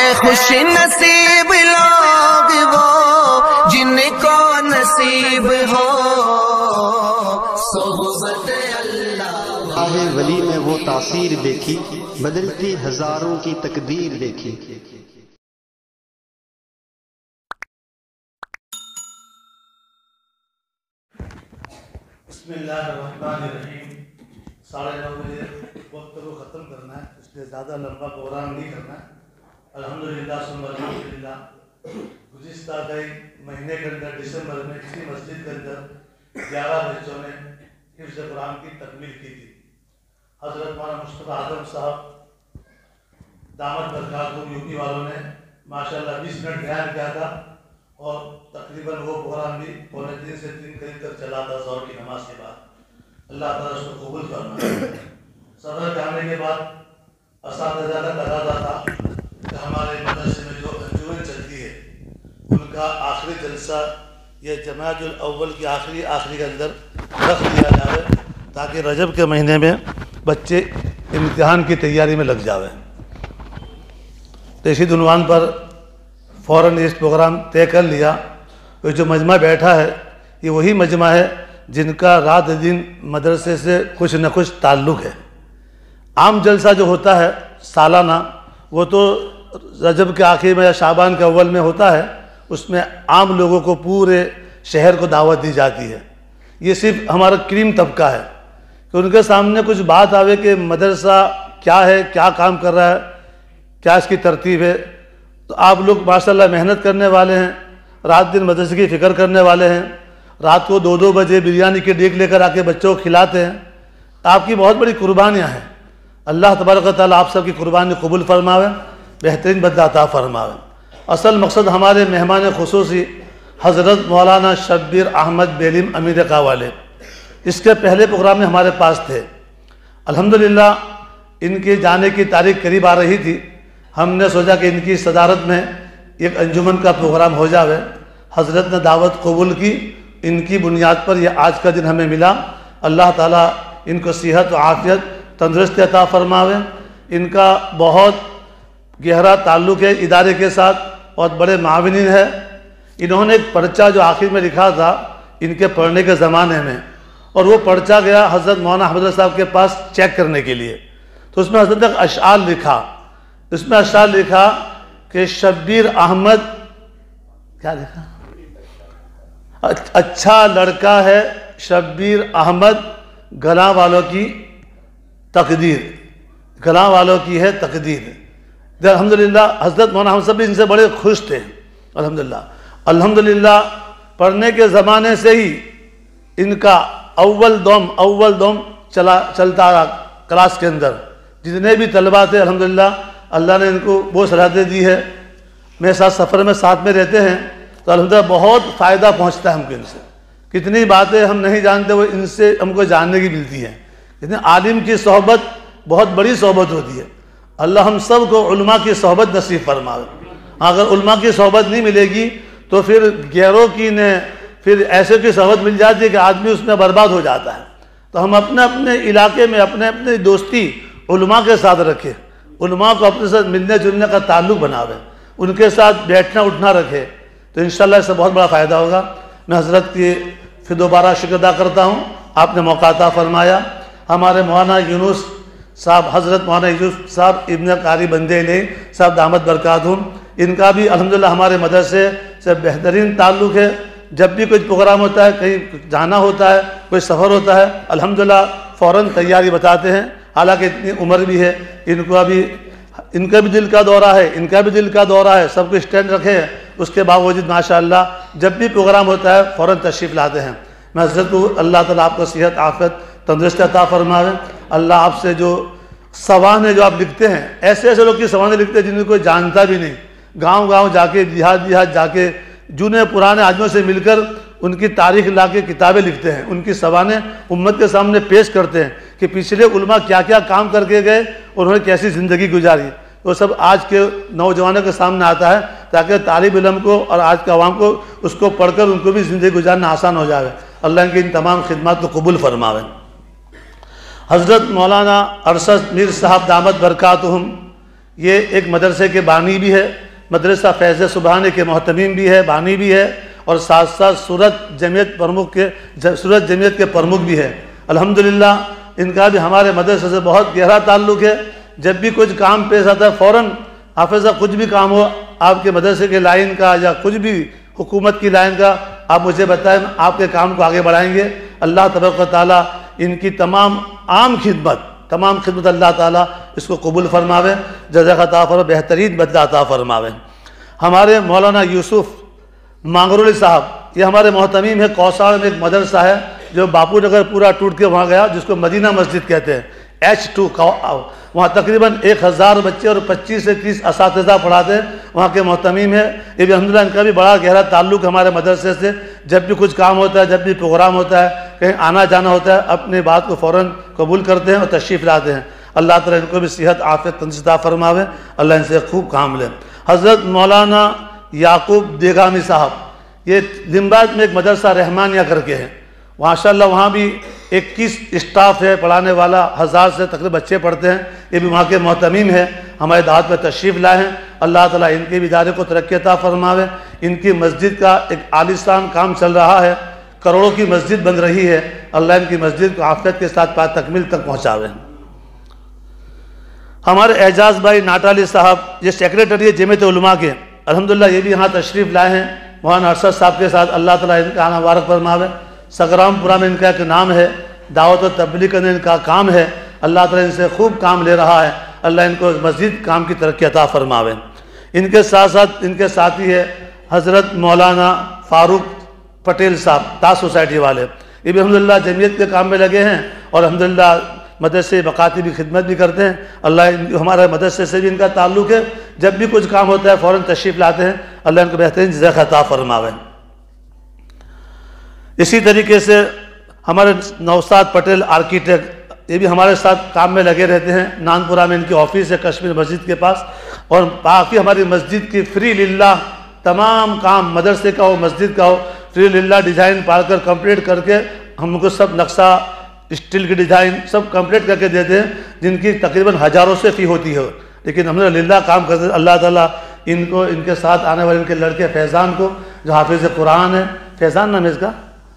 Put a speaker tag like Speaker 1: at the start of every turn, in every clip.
Speaker 1: खुश नसीब लोग वो जिनको नसीब हो सोहबत अल्लाह।
Speaker 2: आहे वली में वो तासीर देखी, बदलती हजारों की तकदीर देखी।
Speaker 3: बिस्मिल्लाहिर्रहमानिर्रहीम। 9:30 बजे वक्त को ख़त्म करना है, इसलिए ज़्यादा लंबा प्रोग्राम नहीं करना है। अल्हम्दुलिल्लाह सुम्मा अल्हम्दुलिल्लाह, गुज़िश्ता गए महीने के अंदर दिसंबर में इसी मस्जिद के अंदर 11 बच्चों ने हिफ्ज़ कुरान की तकमील की थी। हज़रत मौलाना मुस्तफ़ा आदम साहब दामद बरकातुहू यूपी वालों ने माशाअल्लाह 20 मिनट बयान किया था और तकरीबन वो प्रोग्राम भी 2:45 से 3 करीब तक चला था ज़ोहर की नमाज के बाद। अल्लाह ताला उसको कबूल फरमाए। सदर के आने के बाद असातिज़ा का तकाज़ा था कि हमारे मदरसे में जो अंजुमन चलती है उनका आखिरी जलसा ये जमाअतुल अव्वल की आखिरी के अंदर रख दिया जाए ताकि रजब के महीने में बच्चे इम्तिहान की तैयारी में लग जाए। तो इसी उन्वान पर फ़ौरन इस प्रोग्राम तय कर लिया। तो जो मजमा बैठा है ये वही मजमा है जिनका रात दिन मदरसे से कुछ न कुछ ताल्लुक़ है। आम जलसा जो होता है सालाना वो तो रजब के आखिर में या शाबान के अव्वल में होता है, उसमें आम लोगों को पूरे शहर को दावत दी जाती है। ये सिर्फ हमारा क्रीम तबका है कि उनके सामने कुछ बात आवे कि मदरसा क्या है, क्या काम कर रहा है, क्या इसकी तरतीब है। तो आप लोग माशाल्लाह मेहनत करने वाले हैं, रात दिन मदरसे की फ़िक्र करने वाले हैं, रात को 2-2 बजे बिरयानी की डेग लेकर आके बच्चों को खिलाते हैं। आपकी बहुत बड़ी कुर्बानियाँ हैं। अल्लाह तबारक व तआला आप सबकी कुर्बानी कबूल फरमावे, बेहतरीन बदला अता फरमावे। असल मकसद हमारे मेहमान खुसूसी हज़रत मौलाना शब्बीर अहमद बेलीम अमीर कावाले इसके पहले प्रोग्राम में हमारे पास थे। अल्हम्दुलिल्लाह इनके जाने की तारीख करीब आ रही थी। हमने सोचा कि इनकी सदारत में एक अंजुमन का प्रोग्राम हो जाए। हज़रत ने दावत कबूल की, इनकी बुनियाद पर यह आज का दिन हमें मिला। अल्लाह ताला इनको सेहत व आफ़ियत तंदुरुस्ती अता फरमावे। इनका बहुत गहरा ताल्लुक़ है इदारे के साथ, बहुत बड़े माविनीन है। इन्होंने एक पर्चा जो आखिर में लिखा था इनके पढ़ने के ज़माने में, और वो पर्चा गया हज़रत मौलाना अहमद साहब के पास चेक करने के लिए। तो उसमें हज़रत ने अशआर लिखा, इसमें अशआर लिखा कि शब्बीर अहमद, क्या लिखा, अच्छा लड़का है शब्बीर अहमद, गला वालों की तकदीर, गला वालों की है तकदीर। अल्हम्दुलिल्लाह हज़रत मौलाना हम सब भी इनसे बड़े खुश थे। अल्हम्दुलिल्लाह पढ़ने के ज़माने से ही इनका अव्वल दोम चलता रहा। क्लास के अंदर जितने भी तलबा थे अल्हम्दुलिल्लाह अल्लाह ने इनको वो सलाहियत दी है। मेरे साथ सफ़र में साथ में रहते हैं तो अल्हम्दुलिल्लाह बहुत फ़ायदा पहुँचता है हमको इनसे। कितनी बातें हम नहीं जानते वो इनसे हमको जानने की मिलती हैं। इतने आलिम की सोहबत बहुत बड़ी सोहबत होती है। अल्लाह हम सब को उलमा की सोहबत नसीब फरमावे। अगर उलमा की सोहबत नहीं मिलेगी तो फिर गैरों की ने फिर ऐसे की सोहबत मिल जाती है कि आदमी उसमें बर्बाद हो जाता है। तो हम अपने अपने इलाके में अपने अपने दोस्ती उलमा के साथ रखें, उलमा को अपने साथ मिलने जुलने का ताल्लुक़ बनावे, उनके साथ बैठना उठना रखे, तो इंशाअल्लाह इससे बहुत बड़ा फ़ायदा होगा। मैं हज़रत की फिर दोबारा शुक्र अदा करता हूँ, आपने मौका अता फरमाया। हमारे मौलाना यूनुस साहब, हज़रत मौलाना यूनुस साहब इब्न कारी बंदेले साहब दामद बरकातुहू, इनका भी अल्हम्दुलिल्लाह हमारे मदरसे से बेहतरीन ताल्लुक़ है। जब भी कुछ प्रोग्राम होता है, कहीं जाना होता है, कोई सफ़र होता है, अल्हम्दुलिल्लाह फ़ौरन तैयारी बताते हैं। हालांकि इतनी उम्र भी है, इनका भी दिल का दौरा है, इनका भी दिल का दौरा है, सब कुछ स्टैंड रखे, उसके बावजूद माशाअल्लाह जब भी प्रोग्राम होता है फ़ौरन तशरीफ़ लाते हैं। मैं हज़रत को अल्लाह ताला आपको सेहत आफ़ियत तंदुरुस्ती अता फरमावे। अल्लाह आपसे जो सवाने जो आप लिखते हैं, ऐसे ऐसे लोग की सवाने लिखते हैं जिन्हें कोई जानता भी नहीं, गाँव जाके देहात जाके जूने पुराने आदमियों से मिलकर उनकी तारीख ला के किताबें लिखते हैं, उनकी सवाने उम्मत के सामने पेश करते हैं कि पिछले उलमा क्या क्या काम करके गए और उन्होंने कैसी ज़िंदगी गुजारी। वो सब आज के नौजवानों के सामने आता है ताकि तालिब इल्म को और आज के अवाम को उसको पढ़कर उनको भी ज़िंदगी गुजारना आसान हो जाए। अल्लाह इनकी इन तमाम खिदमत को कबूल फरमावे। हज़रत मौलाना अरशद मीर साहब दामद बरकातुहुम, ये एक मदरसे के बानी भी है, मदरसा फैज़ सुबहानी के मोहतमीम भी है, बानी भी है, और साथ साथ सूरत जमीयत के प्रमुख भी है। अल्हम्दुलिल्लाह इनका भी हमारे मदरसे से बहुत गहरा ताल्लुक़ है। जब भी कुछ काम पेश आता है फ़ौरन हाफिज़ कुछ भी काम हो आपके मदरसे के लाइन का या कुछ भी हुकूमत की लाइन का, आप मुझे बताएं, आपके काम को आगे बढ़ाएंगे। अल्लाह तबारक व तआला इनकी तमाम खिदमत अल्लाह ताला इसको कबूल फरमावे, जज़ा अता फरमावे, बेहतरीन बदला अता फरमावे। हमारे मौलाना यूसुफ मांगरोली साहब, ये हमारे मोहतमीम है। कौसाड़ में एक मदरसा है जो बापू नगर पूरा टूट के वहाँ गया, जिसको मदीना मस्जिद कहते हैं, H2। वहाँ तकरीबन 1000 बच्चे और 25 से 30 असातिज़ा पढ़ाते हैं, वहाँ के मोहतमीम है। ये भी अल्हम्दुलिल्लाह इनका भी बड़ा गहरा ताल्लुक़ हमारे मदरसे से। जब भी कुछ काम होता है, जब भी प्रोग्राम होता है, कहीं आना जाना होता है, अपनी बात को फ़ौरन कबूल करते हैं और तशरीफ़ लाते हैं। अल्लाह ताला इनको भी सेहत आफ़ियत तंदुरुस्ती अता फरमावे, अल्लाह इनसे खूब काम ले। हज़रत मौलाना याकूब देगामी साहब, ये लिम्बायत में एक मदरसा रहमानिया करके है, माशाअल्लाह वहाँ भी 21 स्टाफ है पढ़ाने वाला, 1000 से तकरीबन बच्चे पढ़ते हैं। ये भी वहाँ के मोहतमीम है, हमारे दावत पर तशरीफ़ लाए हैं। अल्लाह ताला इनके भी इदारे को तरक्की अता फरमावे। इनकी मस्जिद का एक आलीशान काम चल रहा है, करोड़ों की मस्जिद बन रही है। अल्लाह इनकी मस्जिद को आफियत के साथ पास तकमील तक पहुँचावे। हमारे एजाज़ भाई नाटाली साहब, ये सेक्रेटरी है जमीयत उलमा के, अल्हम्दुलिल्लाह ये भी यहाँ तशरीफ़ लाए हैं मौलाना अरशद साहब के साथ। अल्लाह ताला इनका आना मुबारक फरमावे। सगरामपुरा में इनका एक नाम है, दावत और तबलीग करने इनका काम है। अल्लाह ताला इनसे खूब काम ले रहा है, अल्लाह इनको मस्जिद काम की तरक्की अता फरमावे। इनके साथ साथ इनके साथी है हज़रत मौलाना फ़ारूक पटेल साहब, ताज सोसाइटी वाले, ये भी अल्हम्दुलिल्लाह जमीयत के काम में लगे हैं और अल्हम्दुलिल्लाह मदरसे बकाती भी खिदमत भी करते हैं। अल्लाह हमारे मदरसे से भी इनका ताल्लुक़ है, जब भी कुछ काम होता है फ़ौरन तशरीफ़ लाते हैं। अल्लाह इनको बेहतरीन जज़ा अता फरमावे। इसी तरीके से हमारे नौसाद पटेल आर्किटेक्ट, ये भी हमारे साथ काम में लगे रहते हैं। नानपुरा में इनकी ऑफिस है कश्मीर मस्जिद के पास, और बाकी हमारी मस्जिद की फ्री लिल्लाह तमाम काम, मदरसे का हो मस्जिद का हो, फ्री लिल्लाह डिज़ाइन पालकर कंप्लीट करके हमको सब नक्शा, स्टील की डिज़ाइन सब कंप्लीट करके देते हैं, जिनकी तकरीबन हज़ारों से फ़ी होती है, लेकिन हमने लिल्लाह काम करते। अल्लाह ताला इनको, इनके साथ आने वाले इनके लड़के फैज़ान को, जो हाफिज़ कुरान है, फैज़ान नाम है इसका,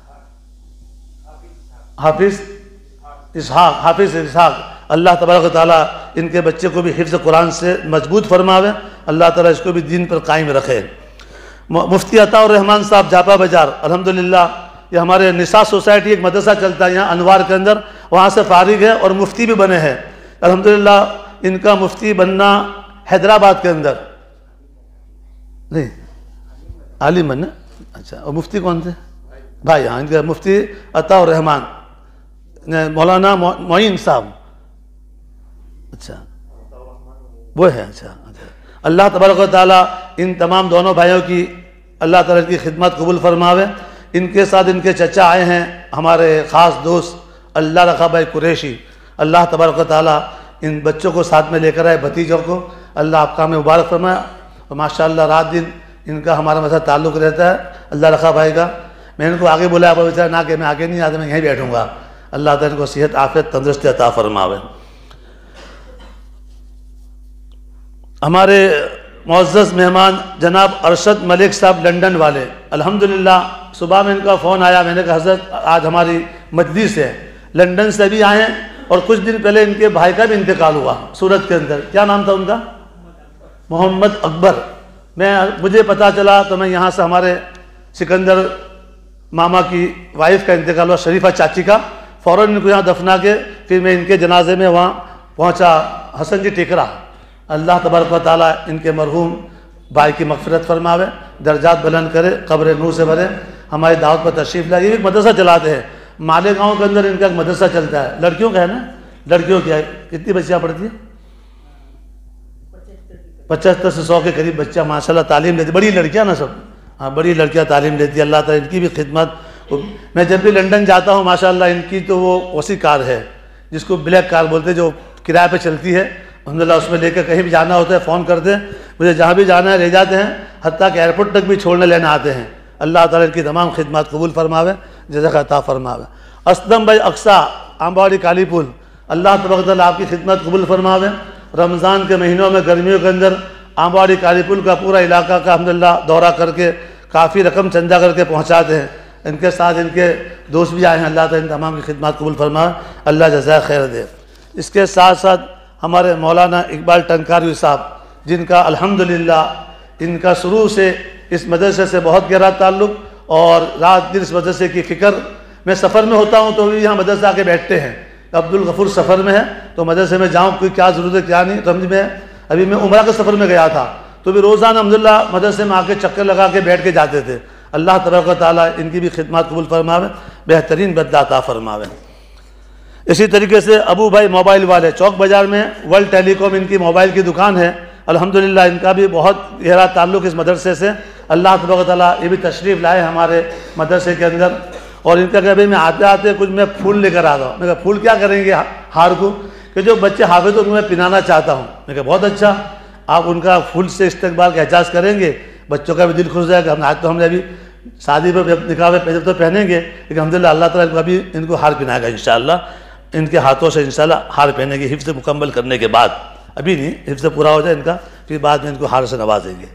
Speaker 3: हाफिज़ इसहाक, अल्लाह तबारक व तआला इनके बच्चे को भी हिफ्ज़ कुरान से मजबूत फरमावे। अल्लाह ताला इसको भी दीन पर कायम रखे। मुफ्ती अताउर रहमान साहब जापा बाजार, अल्हम्दुलिल्लाह ये हमारे निसा सोसाइटी एक मदरसा चलता है यहाँ अनवार के अंदर, वहाँ से फारिग है और मुफ्ती भी बने हैं। अल्हम्दुलिल्लाह इनका मुफ्ती बनना हैदराबाद के अंदर नहीं, आलिम है ना, अच्छा, और मुफ्ती कौन थे भाई? हाँ, इनका मुफ्ती अताउर रहमान मौलाना मोइन साहब, अच्छा वो है, अच्छा। अल्लाह तबारक व तआला इन तमाम दोनों भाइयों की अल्लाह ताला की खिदमत कबूल फरमावे। इनके साथ इनके चचा आए हैं हमारे ख़ास दोस्त अल्लाह रखा भाई कुरैशी, अल्लाह तबारक व तआला इन बच्चों को साथ में लेकर आए, भतीजों को, अल्लाह आपका में मुबारक फरमाया। और माशाअल्लाह रात दिन इनका हमारे साथ ताल्लुक़ रहता है अल्लाह रखा भाई का। मैं इनको आगे बुलाया, पर बेचारा ना कि मैं आगे नहीं आता, मैं यहीं बैठूँगा। अल्लाह ताला इनको सेहत आफियत तंदुरुस्ती अता फरमावे। हमारे मुअज़्ज़ज़ मेहमान जनाब अरशद मलिक साहब लंदन वाले, अल्हम्दुलिल्लाह सुबह में इनका फ़ोन आया, मैंने कहा हज़रत आज हमारी मजलिस है, लंदन से भी आए हैं और कुछ दिन पहले इनके भाई का भी इंतकाल हुआ सूरत के अंदर। क्या नाम था उनका? मोहम्मद अकबर। मुझे पता चला तो मैं यहाँ से, हमारे सिकंदर मामा की वाइफ का इंतकाल हुआ, शरीफा चाची का, फ़ौरन इनको यहाँ दफना के फिर मैं इनके जनाजे में वहाँ पहुँचा। हसन जी टिकरा, अल्लाह तबारक व तआला इनके मरहूम भाई की मग़फ़िरत फरमावे, दर्जात बुलंद करे, कब्र नूर से भरे। हमारी दावत पर तशरीफ़ लाए। ये भी मदरसा चलाते हैं, मालेगांव के अंदर इनका एक मदरसा चलता है, लड़कियों का है ना, लड़कियों की है। कितनी बच्चियाँ पढ़ती हैं? 75 से 100 के करीब बच्चा माशाल्लाह तालीम लेती, बड़ी लड़कियाँ ना सब, हाँ बड़ी लड़कियाँ तालीम लेती है। अल्लाह ताला इनकी भी खिदमत। मैं जब भी लंदन जाता हूँ माशाल्लाह इनकी तो वो वसी कार है जिसको ब्लैक कार बोलते हैं, जो किराए पे चलती है, अल्हम्दुलिल्लाह उसमें लेकर कहीं भी जाना होता है फ़ोन करते हैं, मुझे जहाँ भी जाना है ले जाते हैं, हत्ता कि एयरपोर्ट तक भी छोड़ने लेने आते हैं। अल्लाह ताला इनकी तमाम खिदमत कबूल फरमावे, जज़ा अता फरमावे। असलम भाई अक्सा आम्बावाड़ी कालीपुल, अल्लाह तबारक व तआला आपकी खिदमत कबूल फरमावे। रमज़ान के महीनों में गर्मियों के अंदर आमवाड़ी कालीपुल का पूरा इलाका का अल्हम्दुलिल्लाह दौरा करके काफ़ी रकम चंदा करके पहुँचाते हैं। इनके साथ इनके दोस्त भी आए हैं। अल्लाह ताला इन तमाम की खिदमत कबूल फरमाए, अल्लाह जज़ा खैर दे। इसके साथ साथ हमारे मौलाना इकबाल टंकारी साहब, जिनका अल्हम्दुलिल्लाह इनका शुरू से इस मदरसे से बहुत गहरा ताल्लुक़, और रात दिन इस मदरसे की फ़िक्र। मैं सफ़र में होता हूँ तो भी यहाँ मदरसे आके बैठते हैं। अब्दुल गफूर सफ़र में है तो मदरसे में जाऊँ, कोई क्या ज़रूरत है क्या नहीं समझ में। अभी मैं उम्रा के सफ़र में गया था तो भी रोज़ाना अल्हम्दुलिल्लाह मदरसे में आके चक्कर लगा के बैठ के जाते थे। अल्लाह तबारक व तआला इनकी भी खिदमत कबूल फरमावे, बेहतरीन बदला अता फरमावे। इसी तरीके से अबू भाई मोबाइल वाले चौक बाज़ार में वर्ल्ड टेलीकॉम इनकी मोबाइल की दुकान है। अल्हम्दुलिल्लाह इनका भी बहुत गहरा ताल्लुक़ इस मदरसे से। अल्लाह तबारक व तआला ये भी तशरीफ़ लाए हमारे मदरसे के अंदर। और इनका कभी मैं आते आते कुछ मैं फूल लेकर आता हूँ। मैं कहा फूल क्या करेंगे हार को, कि जो बच्चे हाफिज़ तो उनको मैं पिलाना चाहता हूँ। मैं कहा बहुत अच्छा, आप उनका फूल से इस्तकबाल का एहसास करेंगे, बच्चों का भी दिल खुश जाएगा। हम आज तो हमने अभी शादी पर निकाह में पैसे तो पहनेंगे, लेकिन अल्हम्दुलिल्लाह अल्लाह ताला इनको अभी इनको हार पहनाएगा इंशाअल्लाह। इनके हाथों से इंशाअल्लाह हार पहनेंगे हिफ्ज़ मुकम्मल करने के बाद। अभी नहीं, हिफ्ज़ पूरा हो जाए इनका, फिर बाद में इनको हार से नवाजेंगे।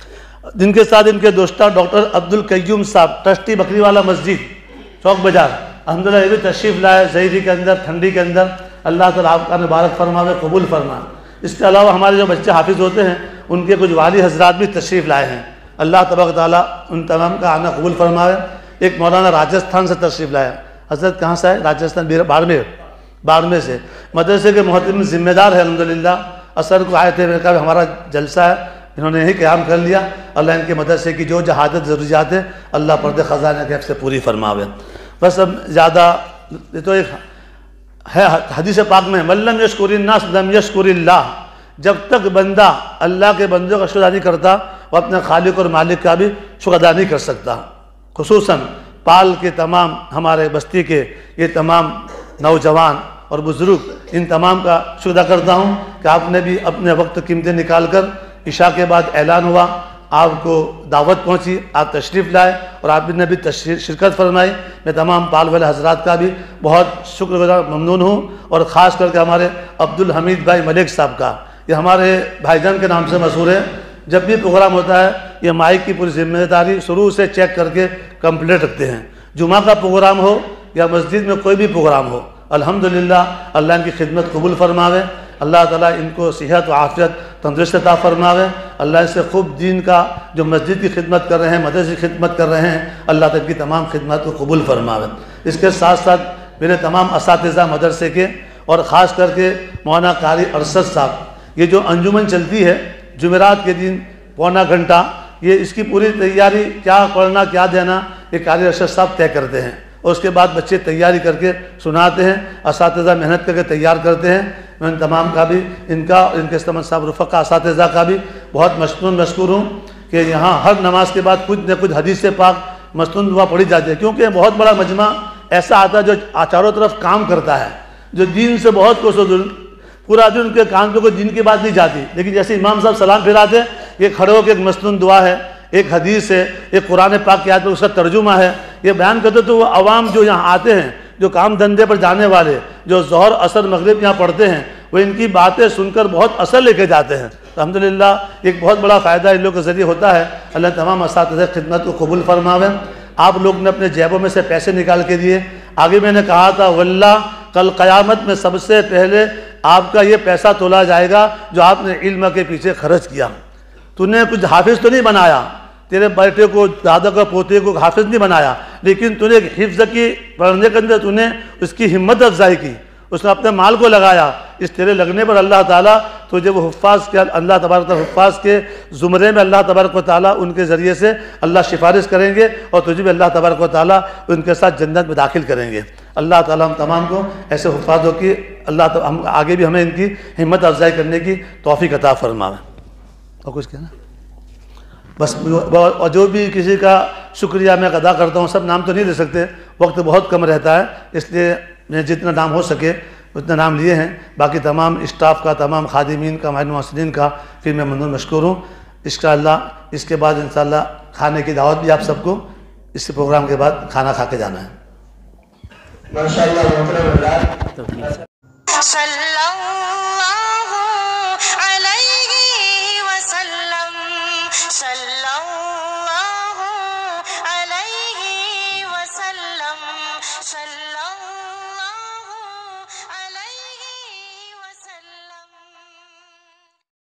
Speaker 3: जिनके साथ इनके दोस्ता डॉक्टर अब्दुल कय्यूम साहब, ट्रस्टी बकरीवाला मस्जिद चौक बाज़ार, अल्हम्दुलिल्लाह ये भी तशरीफ़ लाए ज़हीरी के अंदर, ठंडी के अंदर। अल्लाह ताला आपका मुबारक फरमावे, कबूल फरमाए। इसके अलावा हमारे जो बच्चे हाफिज़ होते हैं उनके कुछ वाली हजरात भी तशरीफ़ लाए हैं। अल्लाह तबारक ताला उन तमाम का आना कबूल फरमावे। एक मौलाना राजस्थान से तशरीफ़ लाए। हज़रत कहाँ से है? राजस्थान, बाड़मेर से। मदरसे के मोहतरम ज़िम्मेदार है अल्हम्दुलिल्लाह। असर को आए थे, मैंने कहा हमारा जलसा है, इन्होंने यही क़याम कर लिया। अल्लाह इनके मदरसे की जो जहादत ज़रूरियात है अल्लाह पर्दे ख़ज़ाने के से पूरी फरमावे। बस अब ज़्यादा ये तो एक है हदीस पाक में, मल्लम यशकुरिन्नास लम यशकुरिल्लाह, जब तक बंदा अल्लाह के बंदों का शुक्र अदा नहीं करता वो अपने खालिक और मालिक का भी शुक्र अदा नहीं कर सकता। खुसूसन पाल के तमाम हमारे बस्ती के ये तमाम नौजवान और बुज़ुर्ग, इन तमाम का शुक्र अदा करता हूँ कि आपने भी अपने वक्त कीमतें निकाल कर, इशा के बाद ऐलान हुआ, आपको दावत पहुँची, आप तशरीफ़ लाए और आपने भी शिरकत फरमाई। मैं तमाम पाल वाले हजरात का भी बहुत शुक्रगुज़ार ममनून हूँ, और ख़ास करके हमारे अब्दुल हमीद भाई मलिक साहब का, ये हमारे भाईजान के नाम से मशहूर है। जब भी प्रोग्राम होता है ये माइक की पूरी जिम्मेदारी शुरू से चेक करके कंप्लीट रखते हैं। जुमा का प्रोग्राम हो या मस्जिद में कोई भी प्रोग्राम हो, अल्हम्दुलिल्लाह अल्लाह इनकी खिदमत कबूल फरमावे। अल्लाह ताला इनको सेहत व आफ़ियत तंदुरुस्त अता फरमावे। अल्लाह इससे खूब दीन का जो मस्जिद की खिदमत कर रहे हैं, मदरसे की खिदमत कर रहे हैं, अल्लाह ताला इनकी तमाम खिदमत को कबूल फरमावे। इसके साथ साथ मेरे तमाम असातिज़ा मदरसे के, और ख़ास करके मौलाना कारी अरशद साहब, ये जो अंजुमन चलती है जुमेरात के दिन पौना घंटा, ये इसकी पूरी तैयारी क्या पढ़ना क्या देना ये कारी अरशद साहब तय करते हैं, और उसके बाद बच्चे तैयारी करके सुनाते हैं, असातिज़ा मेहनत करके तैयार करते हैं। मैं इन तमाम का भी, इनका इनके इस्तेमाल साहब रुफ़क़ा असातिज़ा का भी बहुत मशकूर हूँ कि यहाँ हर नमाज के बाद कुछ न कुछ हदीस पाक मस्तून दुआ पढ़ी जाती है, क्योंकि बहुत बड़ा मजमा ऐसा आता है जो चारों तरफ काम करता है, जो दीन से बहुत कुछ, पूरा दिन उनके कान पे कोई दिन की बात नहीं जाती, लेकिन जैसे इमाम साहब सलाम फिराते हैं, ये खड़े होकर एक मस्तून दुआ है, एक हदीस है, एक कुरान पाक की आयत पर उसका तर्जुमा है, ये बयान करते तो वो अवाम जो यहाँ आते हैं, जो काम धंधे पर जाने वाले, जो ज़ोहर असर मगरिब यहाँ पढ़ते हैं, वो इनकी बातें सुनकर बहुत असर लेके जाते हैं। अल्हम्दुलिल्लाह एक बहुत बड़ा फ़ायदा इन लोगों के ज़रिए होता है। अल्लाह तमाम असातिज़ा खिदमत को कबूल फरमावे। आप लोग ने अपने जेबों में से पैसे निकाल के दिए। आगे मैंने कहा था वल्लाह कल क़यामत में सबसे पहले आपका ये पैसा तोला जाएगा जो आपने इल्म के पीछे खर्च किया। तूने कुछ हाफिज़ तो नहीं बनाया, तेरे बेटे को, दादा को, पोते को हाफिज़ नहीं बनाया, लेकिन तूने हिफ्ज़ की पढ़ने के अंदर तूने उसकी हिम्मत अफजाई की, उसने अपने माल को लगाया। इस तेरे लगने पर अल्लाह ताला तुझे वो हुफ़्फ़ाज़ के, अल्लाह तबारक व हुफ़्फ़ाज़ के ज़ुमरे में अल्लाह तबारक व ताला उनके ज़रिए से अल्लाह सिफारिश करेंगे, और तुझे भी अल्लाह तबारक व ताला उनके साथ जन्नत में दाखिल करेंगे। अल्लाह ताला हम तमाम को ऐसे हुफ़्फ़ाज़ों की, अल्लाह हम आगे भी हमें इनकी हिम्मत अफजाई करने की तौफ़ीक़ अता फरमावे। और कुछ कहना बस, और जो भी किसी का शुक्रिया मैं अदा करता हूँ, सब नाम तो नहीं ले सकते, वक्त बहुत कम रहता है, इसलिए मैं जितना नाम हो सके उतना नाम लिए हैं। बाकी तमाम स्टाफ का, तमाम खादिमीन का, माहिर मुहस्सिनीन का फिर मैं ममनून मशकूर हूँ। इंशाअल्लाह इसके बाद इंशाअल्लाह खाने की दावत भी आप सबको इस प्रोग्राम के बाद खाना खा के जाना है।
Speaker 1: माशाअल्लाह।